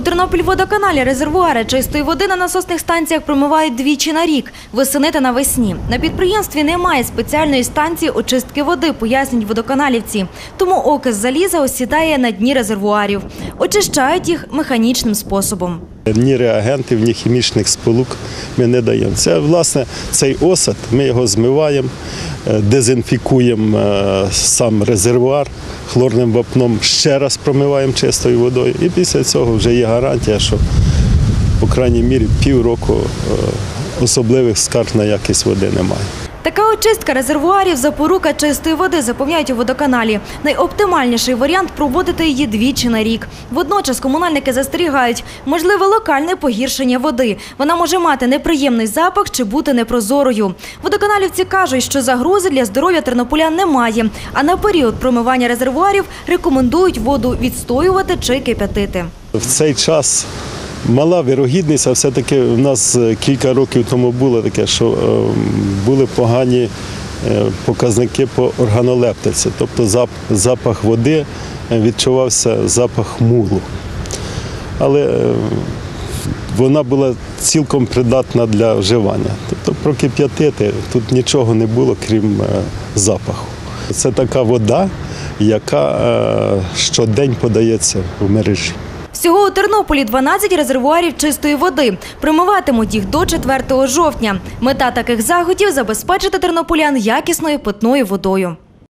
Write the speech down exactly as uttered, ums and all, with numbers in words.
У Тернопільводоканалі резервуари чистої води на насосних станціях промивають двічі на рік – восени та навесні. На підприємстві немає спеціальної станції очистки води, пояснюють водоканалівці. Тому окис заліза осідає на дні резервуарів. Очищають їх механічним способом. Ні реагентів, ні хімічних сполук ми не даємо. Це, власне, цей осад, ми його змиваємо, дезінфікуємо сам резервуар хлорним вапном, ще раз промиваємо чистою водою. І після цього вже є гарантія, що, по крайній мірі, півроку особливих скарг на якість води немає. Така очистка резервуарів – запорука чистої води, запевняють у водоканалі. Найоптимальніший варіант – проводити її двічі на рік. Водночас комунальники застерігають – можливе локальне погіршення води. Вона може мати неприємний запах чи бути непрозорою. Водоканалівці кажуть, що загрози для здоров'я тернополян немає. А на період промивання резервуарів рекомендують воду відстоювати чи кип'ятити. В цей час мала вірогідність, а все-таки в нас кілька років тому було таке, що були погані показники по органолептиці, тобто запах води, відчувався запах мулу. Але вона була цілком придатна для вживання. Тобто прокип'ятити тут нічого не було, крім запаху. Це така вода, яка щодень подається в мережі. Всього у Тернополі дванадцять резервуарів чистої води. Промиватимуть їх до четвертого жовтня. Мета таких заходів – забезпечити тернополян якісною питною водою.